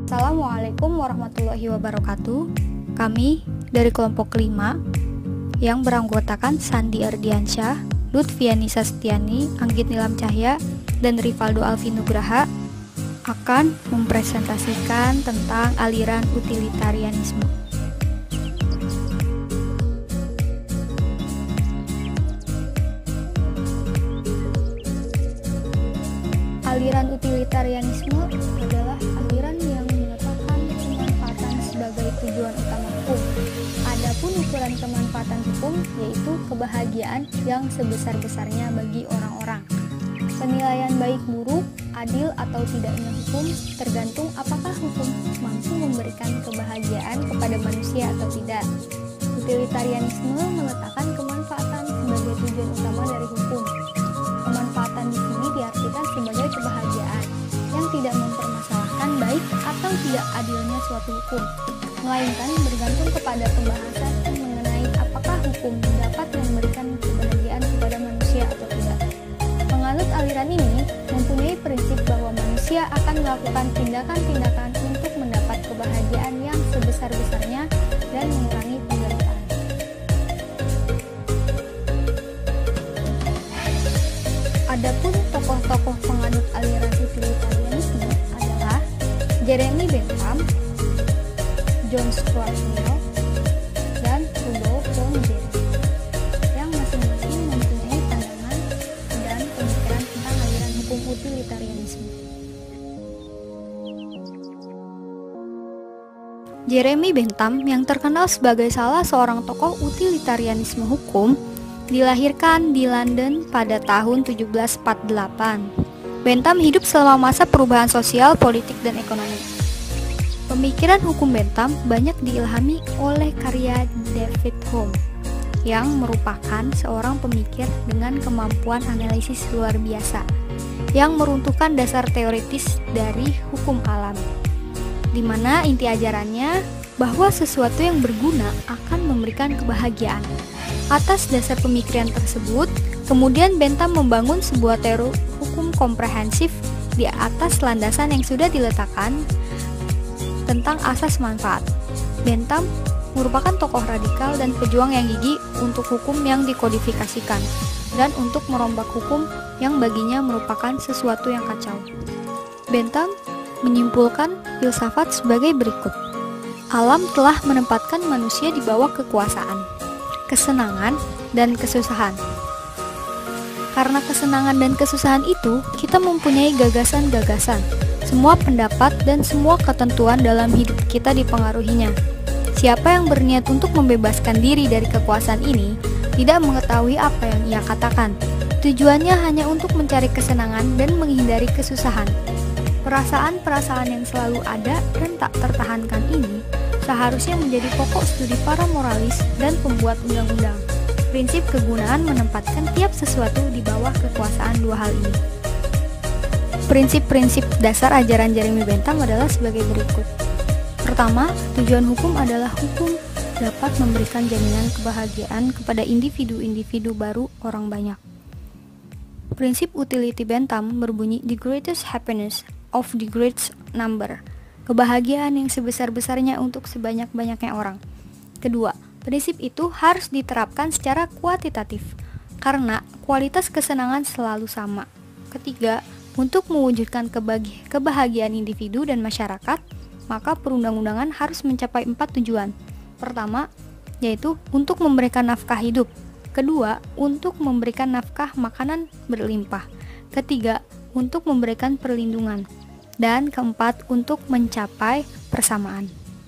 Assalamualaikum warahmatullahi wabarakatuh. Kami dari kelompok kelima yang beranggotakan Sandi Ardiansyah, Lutfianisa Setiani, Anggit Nilam Cahya, dan Rivaldo Alfi Nugraha akan mempresentasikan tentang aliran utilitarianisme. Aliran utilitarianisme adalah aliran yang meletakkan kemanfaatan sebagai tujuan utama hukum. Adapun ukuran kemanfaatan hukum yaitu kebahagiaan yang sebesar-besarnya bagi orang-orang. Penilaian baik buruk, adil atau tidaknya hukum tergantung apakah hukum mampu memberikan kebahagiaan kepada manusia atau tidak. Utilitarianisme meletakkan kemanfaatan sebagai tujuan utama dari hukum. Kemanfaatan di sini diartikan sebagai kebahagiaan yang tidak mempermasalahkan baik atau tidak adilnya suatu hukum, melainkan bergantung kepada pembahasan mengenai apakah hukum dapat memberikan kebahagiaan kepada manusia atau tidak. Penganut aliran ini mempunyai prinsip bahwa manusia akan melakukan tindakan-tindakan untuk mendapat kebahagiaan yang sebesar-besarnya dan mengurangi penderitaan. Adapun tokoh-tokoh penganut aliran utilitarianisme adalah Jeremy Bentham, John Stuart Mill, dan Rudolf von Giers, yang masing-masing mempunyai pandangan dan pemikiran tentang aliran hukum utilitarianisme. Jeremy Bentham, yang terkenal sebagai salah seorang tokoh utilitarianisme hukum, dilahirkan di London pada tahun 1748. Bentham hidup selama masa perubahan sosial, politik, dan ekonomi. Pemikiran hukum Bentham banyak diilhami oleh karya David Hume, yang merupakan seorang pemikir dengan kemampuan analisis luar biasa, yang meruntuhkan dasar teoritis dari hukum alam, di mana inti ajarannya bahwa sesuatu yang berguna akan memberikan kebahagiaan. Atas dasar pemikiran tersebut, kemudian Bentham membangun sebuah teori hukum komprehensif di atas landasan yang sudah diletakkan tentang asas manfaat. Bentham merupakan tokoh radikal dan pejuang yang gigih untuk hukum yang dikodifikasikan dan untuk merombak hukum yang baginya merupakan sesuatu yang kacau. Bentham menyimpulkan filsafat sebagai berikut. Alam telah menempatkan manusia di bawah kekuasaan, kesenangan, dan kesusahan. Karena kesenangan dan kesusahan itu, kita mempunyai gagasan-gagasan. Semua pendapat dan semua ketentuan dalam hidup kita dipengaruhinya. Siapa yang berniat untuk membebaskan diri dari kekuasaan ini, tidak mengetahui apa yang ia katakan. Tujuannya hanya untuk mencari kesenangan dan menghindari kesusahan. Perasaan-perasaan yang selalu ada dan tak tertahankan ini seharusnya menjadi pokok studi para moralis dan pembuat undang-undang. Prinsip kegunaan menempatkan tiap sesuatu di bawah kekuasaan dua hal ini. Prinsip-prinsip dasar ajaran Jeremy Bentham adalah sebagai berikut. Pertama, tujuan hukum adalah hukum dapat memberikan jaminan kebahagiaan kepada individu-individu baru orang banyak. Prinsip utility Bentham berbunyi the greatest happiness of the greatest number. Kebahagiaan yang sebesar-besarnya untuk sebanyak-banyaknya orang. Kedua, prinsip itu harus diterapkan secara kuantitatif, karena kualitas kesenangan selalu sama. Ketiga, untuk mewujudkan kebahagiaan individu dan masyarakat, maka perundang-undangan harus mencapai 4 tujuan. Pertama, yaitu untuk memberikan nafkah hidup. Kedua, untuk memberikan nafkah makanan berlimpah. Ketiga, untuk memberikan perlindungan. Dan keempat, untuk mencapai persamaan.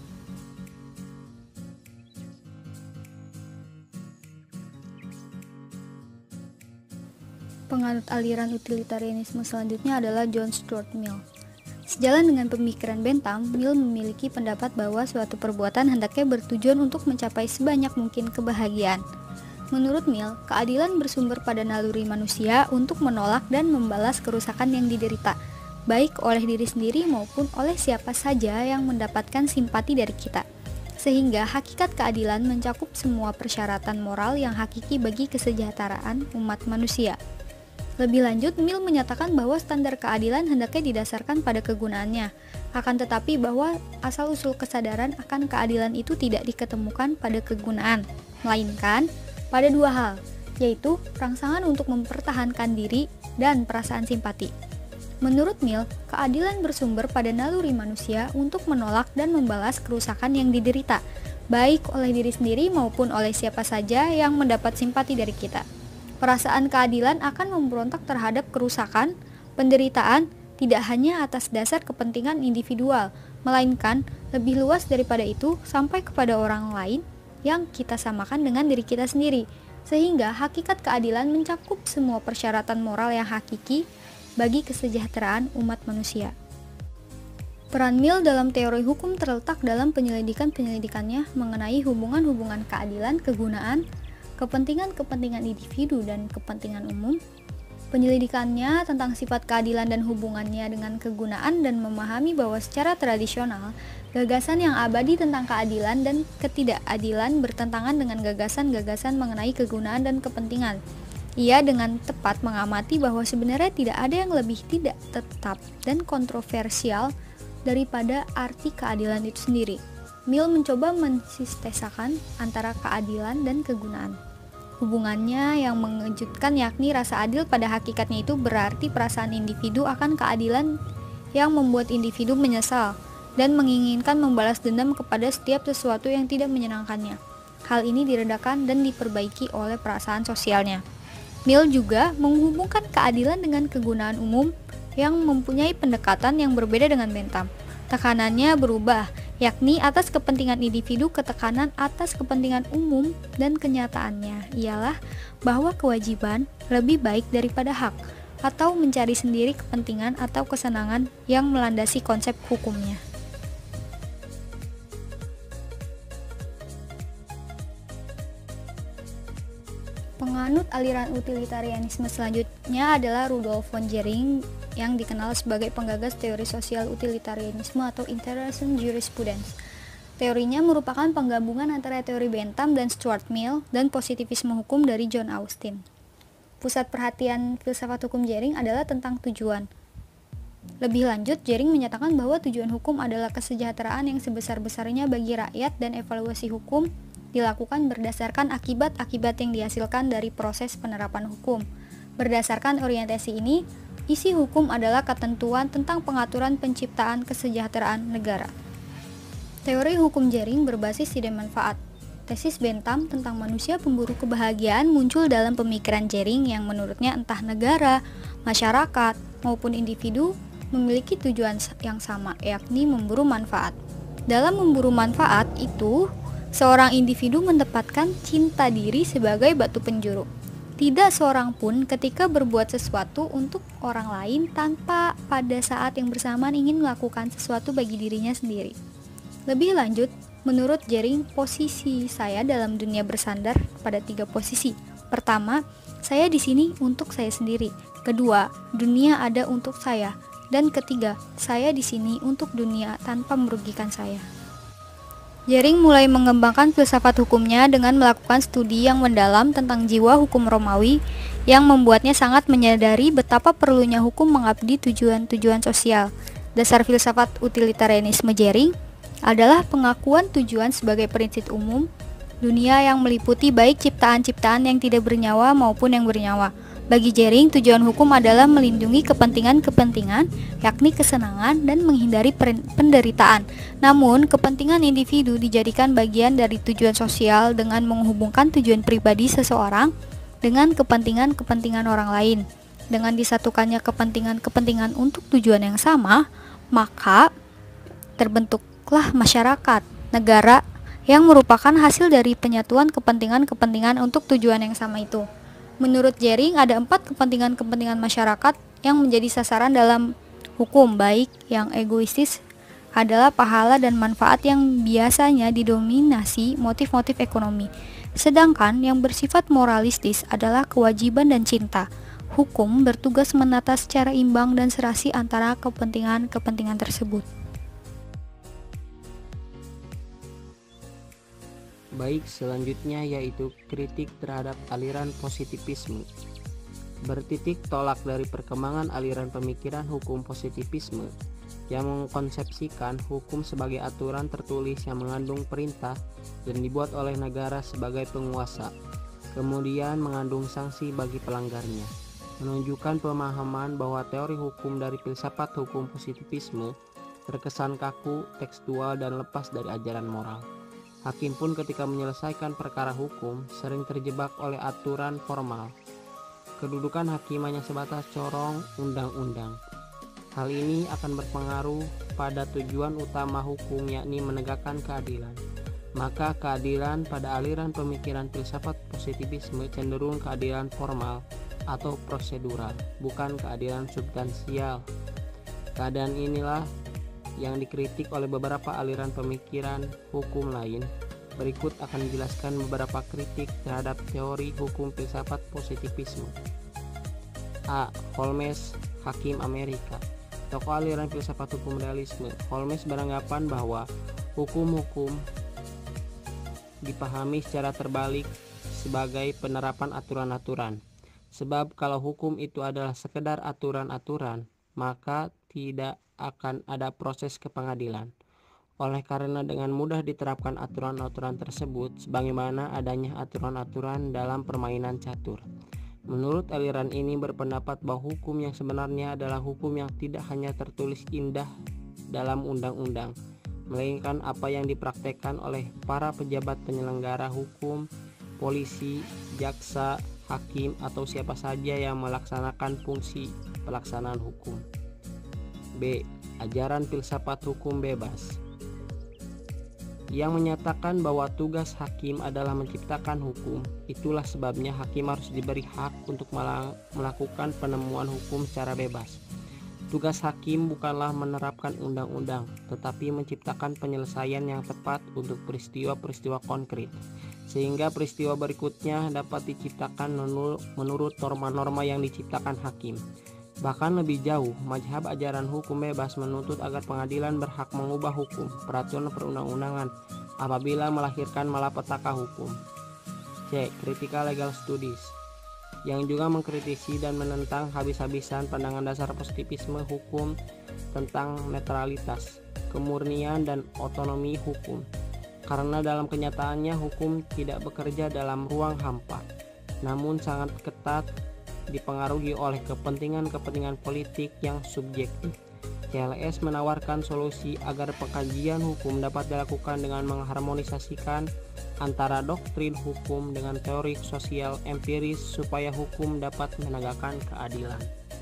Penganut aliran utilitarianisme selanjutnya adalah John Stuart Mill. Sejalan dengan pemikiran Bentham, Mill memiliki pendapat bahwa suatu perbuatan hendaknya bertujuan untuk mencapai sebanyak mungkin kebahagiaan. Menurut Mill, keadilan bersumber pada naluri manusia untuk menolak dan membalas kerusakan yang diderita, baik oleh diri sendiri maupun oleh siapa saja yang mendapatkan simpati dari kita. Sehingga hakikat keadilan mencakup semua persyaratan moral yang hakiki bagi kesejahteraan umat manusia. Lebih lanjut, Mill menyatakan bahwa standar keadilan hendaknya didasarkan pada kegunaannya, akan tetapi bahwa asal-usul kesadaran akan keadilan itu tidak diketemukan pada kegunaan, melainkan pada dua hal, yaitu rangsangan untuk mempertahankan diri dan perasaan simpati. Menurut Mill, keadilan bersumber pada naluri manusia untuk menolak dan membalas kerusakan yang diderita, baik oleh diri sendiri maupun oleh siapa saja yang mendapat simpati dari kita. Perasaan keadilan akan memberontak terhadap kerusakan, penderitaan, tidak hanya atas dasar kepentingan individual, melainkan lebih luas daripada itu sampai kepada orang lain yang kita samakan dengan diri kita sendiri, sehingga hakikat keadilan mencakup semua persyaratan moral yang hakiki bagi kesejahteraan umat manusia. Peran Mill dalam teori hukum terletak dalam penyelidikan-penyelidikannya mengenai hubungan-hubungan keadilan, kegunaan, kepentingan-kepentingan individu dan kepentingan umum, penyelidikannya tentang sifat keadilan dan hubungannya dengan kegunaan, dan memahami bahwa secara tradisional, gagasan yang abadi tentang keadilan dan ketidakadilan bertentangan dengan gagasan-gagasan mengenai kegunaan dan kepentingan. Ia dengan tepat mengamati bahwa sebenarnya tidak ada yang lebih tidak tetap dan kontroversial daripada arti keadilan itu sendiri. Mill mencoba mensistesakan antara keadilan dan kegunaan. Hubungannya yang mengejutkan yakni rasa adil pada hakikatnya itu berarti perasaan individu akan keadilan yang membuat individu menyesal dan menginginkan membalas dendam kepada setiap sesuatu yang tidak menyenangkannya. Hal ini diredakan dan diperbaiki oleh perasaan sosialnya. Mill juga menghubungkan keadilan dengan kegunaan umum yang mempunyai pendekatan yang berbeda dengan Bentham. Tekanannya berubah, yakni atas kepentingan individu ke tekanan atas kepentingan umum, dan kenyataannya ialah bahwa kewajiban lebih baik daripada hak, atau mencari sendiri kepentingan atau kesenangan yang melandasi konsep hukumnya. Penganut aliran utilitarianisme selanjutnya adalah Rudolf von Jhering, yang dikenal sebagai penggagas teori sosial utilitarianisme atau Interessen Jurisprudence. Teorinya merupakan penggabungan antara teori Bentham dan Stuart Mill dan positivisme hukum dari John Austin. Pusat perhatian filsafat hukum Jhering adalah tentang tujuan. Lebih lanjut, Jhering menyatakan bahwa tujuan hukum adalah kesejahteraan yang sebesar-besarnya bagi rakyat, dan evaluasi hukum dilakukan berdasarkan akibat-akibat yang dihasilkan dari proses penerapan hukum. Berdasarkan orientasi ini, isi hukum adalah ketentuan tentang pengaturan penciptaan kesejahteraan negara. Teori hukum Jhering berbasis ide manfaat. Tesis Bentham tentang manusia pemburu kebahagiaan muncul dalam pemikiran Jhering yang menurutnya entah negara, masyarakat, maupun individu memiliki tujuan yang sama, yakni memburu manfaat. Dalam memburu manfaat itu, seorang individu mendapatkan cinta diri sebagai batu penjuru. Tidak seorang pun ketika berbuat sesuatu untuk orang lain tanpa pada saat yang bersamaan ingin melakukan sesuatu bagi dirinya sendiri. Lebih lanjut, menurut Jhering, posisi saya dalam dunia bersandar pada 3 posisi. Pertama, saya di sini untuk saya sendiri. Kedua, dunia ada untuk saya. Dan ketiga, saya di sini untuk dunia tanpa merugikan saya. Jhering mulai mengembangkan filsafat hukumnya dengan melakukan studi yang mendalam tentang jiwa hukum Romawi, yang membuatnya sangat menyadari betapa perlunya hukum mengabdi tujuan-tujuan sosial. Dasar filsafat utilitarianisme Jhering adalah pengakuan tujuan sebagai prinsip umum dunia yang meliputi baik ciptaan-ciptaan yang tidak bernyawa maupun yang bernyawa. Bagi Jhering, tujuan hukum adalah melindungi kepentingan-kepentingan, yakni kesenangan dan menghindari penderitaan. Namun, kepentingan individu dijadikan bagian dari tujuan sosial dengan menghubungkan tujuan pribadi seseorang dengan kepentingan-kepentingan orang lain. Dengan disatukannya kepentingan-kepentingan untuk tujuan yang sama, maka terbentuklah masyarakat, negara, yang merupakan hasil dari penyatuan kepentingan-kepentingan untuk tujuan yang sama itu. Menurut Jhering, ada 4 kepentingan-kepentingan masyarakat yang menjadi sasaran dalam hukum, baik yang egoistis adalah pahala dan manfaat yang biasanya didominasi motif-motif ekonomi, sedangkan yang bersifat moralistis adalah kewajiban dan cinta. Hukum bertugas menata secara imbang dan serasi antara kepentingan-kepentingan tersebut. Baik, selanjutnya yaitu kritik terhadap aliran positivisme. Bertitik tolak dari perkembangan aliran pemikiran hukum positivisme yang mengkonsepsikan hukum sebagai aturan tertulis yang mengandung perintah dan dibuat oleh negara sebagai penguasa, kemudian mengandung sanksi bagi pelanggarnya, menunjukkan pemahaman bahwa teori hukum dari filsafat hukum positivisme terkesan kaku, tekstual, dan lepas dari ajaran moral. Hakim pun ketika menyelesaikan perkara hukum sering terjebak oleh aturan formal. Kedudukan hakim hanya sebatas corong undang-undang. Hal ini akan berpengaruh pada tujuan utama hukum, yakni menegakkan keadilan. Maka keadilan pada aliran pemikiran filsafat positivisme cenderung keadilan formal atau prosedural, bukan keadilan substansial. Keadaan inilah yang dikritik oleh beberapa aliran pemikiran hukum lain. Berikut akan dijelaskan beberapa kritik terhadap teori hukum filsafat positivisme. A. Holmes, hakim Amerika. Tokoh aliran filsafat hukum realisme, Holmes beranggapan bahwa hukum-hukum dipahami secara terbalik sebagai penerapan aturan-aturan. Sebab kalau hukum itu adalah sekedar aturan-aturan, maka tidak akan ada proses kepengadilan. Oleh karena dengan mudah diterapkan aturan-aturan tersebut sebagaimana adanya aturan-aturan dalam permainan catur. Menurut aliran ini berpendapat bahwa hukum yang sebenarnya adalah hukum yang tidak hanya tertulis indah dalam undang-undang, melainkan apa yang dipraktekkan oleh para pejabat penyelenggara hukum, polisi, jaksa, hakim, atau siapa saja yang melaksanakan fungsi pelaksanaan hukum. B. Ajaran filsafat hukum bebas yang menyatakan bahwa tugas hakim adalah menciptakan hukum. Itulah sebabnya hakim harus diberi hak untuk melakukan penemuan hukum secara bebas. Tugas hakim bukanlah menerapkan undang-undang, tetapi menciptakan penyelesaian yang tepat untuk peristiwa-peristiwa konkret, sehingga peristiwa berikutnya dapat diciptakan menurut norma-norma yang diciptakan hakim. Bahkan lebih jauh, mazhab ajaran hukum bebas menuntut agar pengadilan berhak mengubah hukum, peraturan perundang-undangan apabila melahirkan malapetaka hukum. C. Critical Legal Studies yang juga mengkritisi dan menentang habis-habisan pandangan dasar positivisme hukum tentang netralitas, kemurnian, dan otonomi hukum. Karena dalam kenyataannya hukum tidak bekerja dalam ruang hampa, namun sangat ketat dipengaruhi oleh kepentingan-kepentingan politik yang subjektif. CLS menawarkan solusi agar pengkajian hukum dapat dilakukan dengan mengharmonisasikan antara doktrin hukum dengan teori sosial empiris supaya hukum dapat menegakkan keadilan.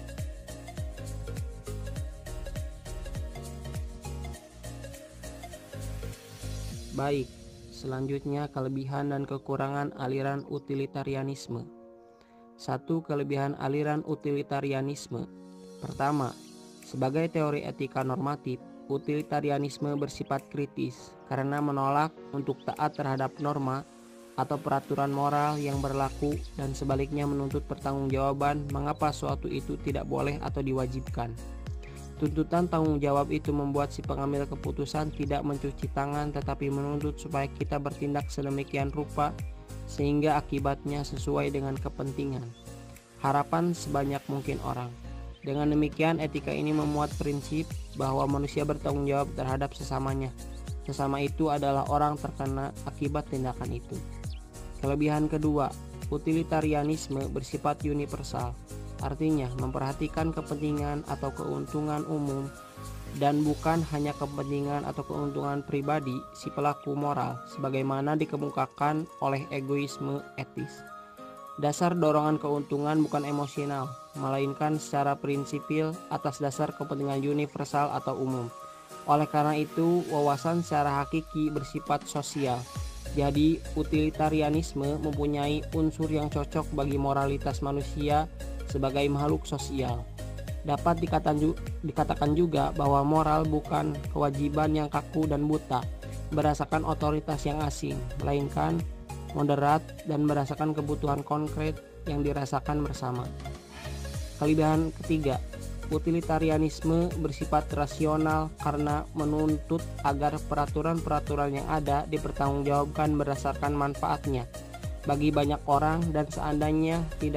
Baik, selanjutnya kelebihan dan kekurangan aliran utilitarianisme. 1. Kelebihan aliran utilitarianisme. Pertama, sebagai teori etika normatif, utilitarianisme bersifat kritis karena menolak untuk taat terhadap norma atau peraturan moral yang berlaku dan sebaliknya menuntut pertanggungjawaban mengapa suatu itu tidak boleh atau diwajibkan. Tuntutan tanggung jawab itu membuat si pengambil keputusan tidak mencuci tangan tetapi menuntut supaya kita bertindak sedemikian rupa sehingga akibatnya sesuai dengan kepentingan, harapan sebanyak mungkin orang. Dengan demikian, etika ini memuat prinsip bahwa manusia bertanggung jawab terhadap sesamanya. Sesama itu adalah orang terkena akibat tindakan itu. Kelebihan kedua, utilitarianisme bersifat universal, artinya memperhatikan kepentingan atau keuntungan umum dan bukan hanya kepentingan atau keuntungan pribadi si pelaku moral sebagaimana dikemukakan oleh egoisme etis. Dasar dorongan keuntungan bukan emosional, melainkan secara prinsipil atas dasar kepentingan universal atau umum. Oleh karena itu, wawasan secara hakiki bersifat sosial. Jadi, utilitarianisme mempunyai unsur yang cocok bagi moralitas manusia sebagai makhluk sosial. Dapat dikatakan juga bahwa moral bukan kewajiban yang kaku dan buta, berdasarkan otoritas yang asing, melainkan moderat dan berdasarkan kebutuhan konkret yang dirasakan bersama. Kelebihan ketiga, utilitarianisme bersifat rasional karena menuntut agar peraturan-peraturan yang ada dipertanggungjawabkan berdasarkan manfaatnya bagi banyak orang dan seandainya tidak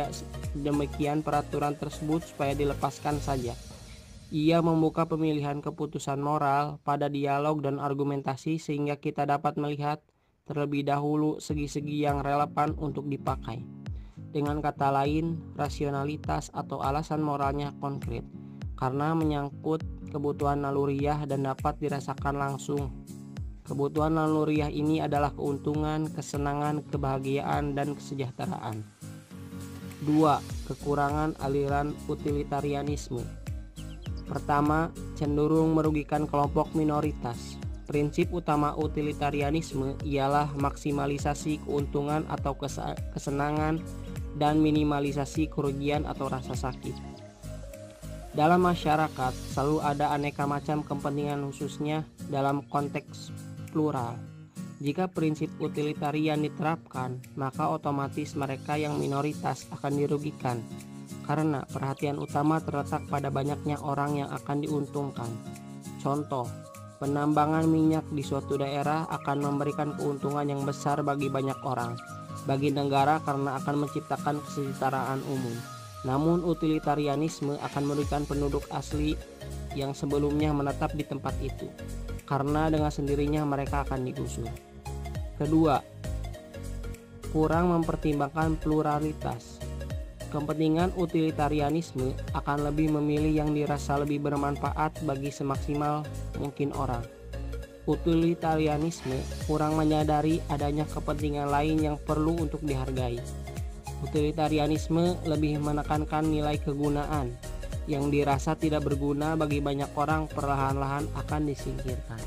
demikian peraturan tersebut supaya dilepaskan saja. Ia membuka pemilihan keputusan moral pada dialog dan argumentasi sehingga kita dapat melihat terlebih dahulu segi-segi yang relevan untuk dipakai. Dengan kata lain, rasionalitas atau alasan moralnya konkret karena menyangkut kebutuhan naluriah dan dapat dirasakan langsung. Kebutuhan naluriah ini adalah keuntungan, kesenangan, kebahagiaan, dan kesejahteraan. 2. Kekurangan aliran utilitarianisme. Pertama, cenderung merugikan kelompok minoritas. Prinsip utama utilitarianisme ialah maksimalisasi keuntungan atau kesenangan dan minimalisasi kerugian atau rasa sakit. Dalam masyarakat selalu ada aneka macam kepentingan, khususnya dalam konteks plural. Jika prinsip utilitarian diterapkan, maka otomatis mereka yang minoritas akan dirugikan, karena perhatian utama terletak pada banyaknya orang yang akan diuntungkan. Contoh, penambangan minyak di suatu daerah akan memberikan keuntungan yang besar bagi banyak orang, bagi negara karena akan menciptakan kesejahteraan umum. Namun utilitarianisme akan merugikan penduduk asli yang sebelumnya menetap di tempat itu, karena dengan sendirinya mereka akan digusur. Kedua, kurang mempertimbangkan pluralitas. Kepentingan utilitarianisme akan lebih memilih yang dirasa lebih bermanfaat bagi semaksimal mungkin orang. Utilitarianisme kurang menyadari adanya kepentingan lain yang perlu untuk dihargai. Utilitarianisme lebih menekankan nilai kegunaan yang dirasa tidak berguna bagi banyak orang perlahan-lahan akan disingkirkan.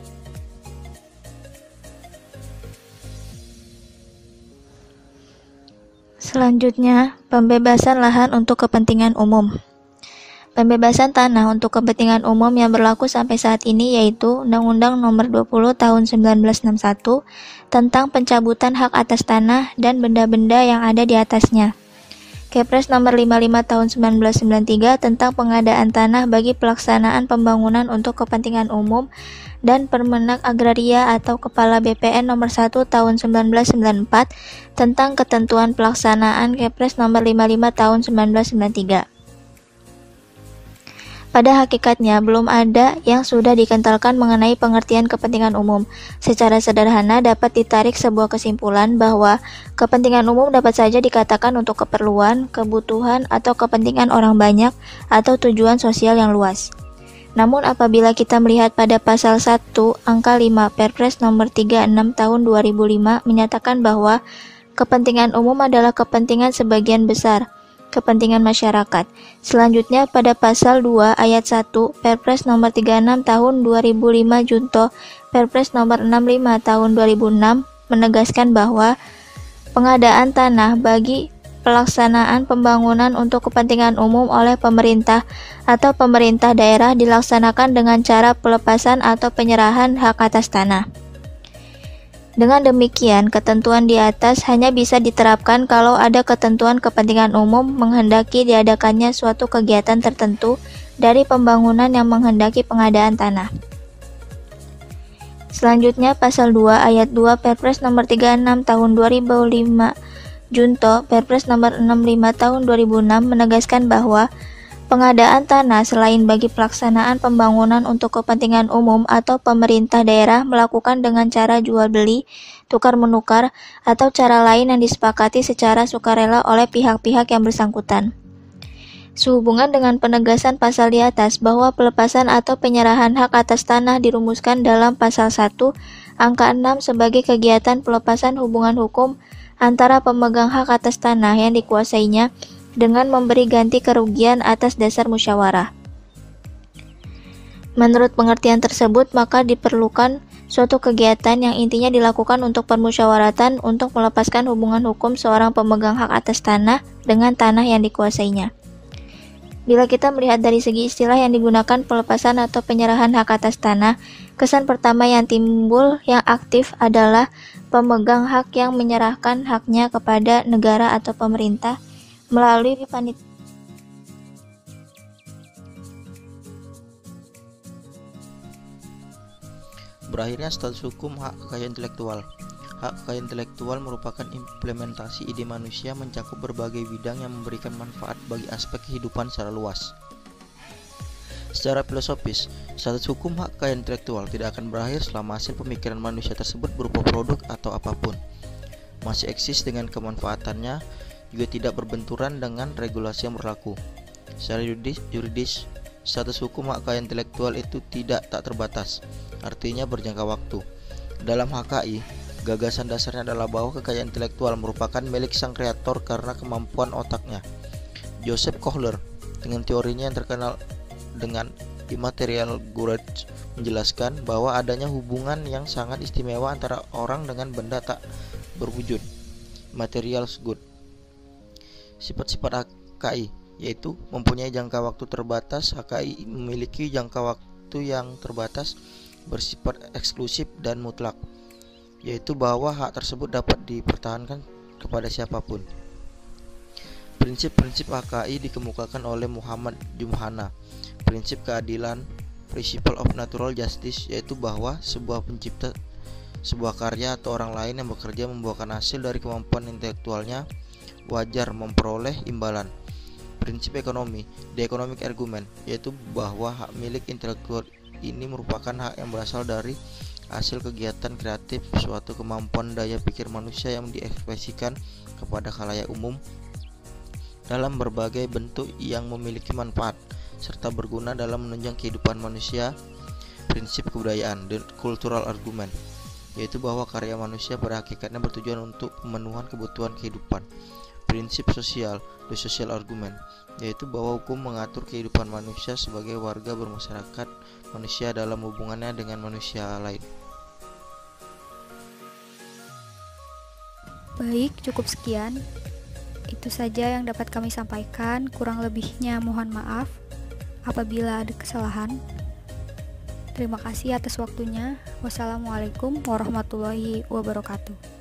Selanjutnya, pembebasan lahan untuk kepentingan umum. Pembebasan tanah untuk kepentingan umum yang berlaku sampai saat ini yaitu Undang-Undang Nomor 20 Tahun 1961 tentang pencabutan hak atas tanah dan benda-benda yang ada di atasnya. Kepres Nomor 55 Tahun 1993 tentang pengadaan tanah bagi pelaksanaan pembangunan untuk kepentingan umum dan Permenak Agraria atau Kepala BPN Nomor 1 Tahun 1994 tentang ketentuan pelaksanaan Kepres Nomor 55 Tahun 1993. Pada hakikatnya, belum ada yang sudah dikentalkan mengenai pengertian kepentingan umum. Secara sederhana dapat ditarik sebuah kesimpulan bahwa kepentingan umum dapat saja dikatakan untuk keperluan, kebutuhan, atau kepentingan orang banyak atau tujuan sosial yang luas. Namun apabila kita melihat pada pasal 1 angka 5 Perpres nomor 36 tahun 2005 menyatakan bahwa kepentingan umum adalah kepentingan sebagian besar, kepentingan masyarakat. Selanjutnya pada pasal 2 ayat 1 Perpres nomor 36 tahun 2005 junto Perpres nomor 65 tahun 2006 menegaskan bahwa pengadaan tanah bagi pelaksanaan pembangunan untuk kepentingan umum oleh pemerintah atau pemerintah daerah dilaksanakan dengan cara pelepasan atau penyerahan hak atas tanah. Dengan demikian, ketentuan di atas hanya bisa diterapkan kalau ada ketentuan kepentingan umum menghendaki diadakannya suatu kegiatan tertentu dari pembangunan yang menghendaki pengadaan tanah. Selanjutnya, pasal 2 ayat 2 Perpres nomor 36 tahun 2005 junto Perpres nomor 65 tahun 2006 menegaskan bahwa pengadaan tanah selain bagi pelaksanaan pembangunan untuk kepentingan umum atau pemerintah daerah melakukan dengan cara jual beli, tukar menukar, atau cara lain yang disepakati secara sukarela oleh pihak-pihak yang bersangkutan. Sehubungan dengan penegasan pasal di atas bahwa pelepasan atau penyerahan hak atas tanah dirumuskan dalam pasal 1 angka 6 sebagai kegiatan pelepasan hubungan hukum antara pemegang hak atas tanah yang dikuasainya dengan memberi ganti kerugian atas dasar musyawarah. Menurut pengertian tersebut, maka diperlukan suatu kegiatan yang intinya dilakukan untuk permusyawaratan untuk melepaskan hubungan hukum seorang pemegang hak atas tanah dengan tanah yang dikuasainya. Bila kita melihat dari segi istilah yang digunakan pelepasan atau penyerahan hak atas tanah, kesan pertama yang timbul yang aktif adalah pemegang hak yang menyerahkan haknya kepada negara atau pemerintah melalui panitia. Berakhirnya status hukum hak kekayaan intelektual. Hak kekayaan intelektual merupakan implementasi ide manusia mencakup berbagai bidang yang memberikan manfaat bagi aspek kehidupan secara luas. Secara filosofis, status hukum hak kekayaan intelektual tidak akan berakhir selama hasil pemikiran manusia tersebut berupa produk atau apapun masih eksis dengan kemanfaatannya, juga tidak berbenturan dengan regulasi yang berlaku. Secara yuridis, status hukum hak kekayaan intelektual itu tak terbatas, artinya berjangka waktu. Dalam HKI, gagasan dasarnya adalah bahwa kekayaan intelektual merupakan milik sang kreator karena kemampuan otaknya. Joseph Kohler dengan teorinya yang terkenal dengan immaterial goods menjelaskan bahwa adanya hubungan yang sangat istimewa antara orang dengan benda tak berwujud, material good. Sifat-sifat HKI yaitu mempunyai jangka waktu terbatas. HKI memiliki jangka waktu yang terbatas, bersifat eksklusif dan mutlak, yaitu bahwa hak tersebut dapat dipertahankan kepada siapapun. Prinsip-prinsip HKI dikemukakan oleh Muhammad Jumhana. Prinsip keadilan, principle of natural justice, yaitu bahwa sebuah pencipta sebuah karya atau orang lain yang bekerja membuahkan hasil dari kemampuan intelektualnya wajar memperoleh imbalan. Prinsip ekonomi, the economic argument, yaitu bahwa hak milik intelektual ini merupakan hak yang berasal dari hasil kegiatan kreatif, suatu kemampuan daya pikir manusia yang diekspresikan kepada khalayak umum dalam berbagai bentuk yang memiliki manfaat serta berguna dalam menunjang kehidupan manusia. Prinsip kebudayaan, the cultural argument, yaitu bahwa karya manusia pada hakikatnya bertujuan untuk pemenuhan kebutuhan kehidupan. Prinsip sosial, the social argument, yaitu bahwa hukum mengatur kehidupan manusia sebagai warga bermasyarakat manusia dalam hubungannya dengan manusia lain. Baik, cukup sekian. Itu saja yang dapat kami sampaikan. Kurang lebihnya mohon maaf apabila ada kesalahan. Terima kasih atas waktunya. Wassalamualaikum warahmatullahi wabarakatuh.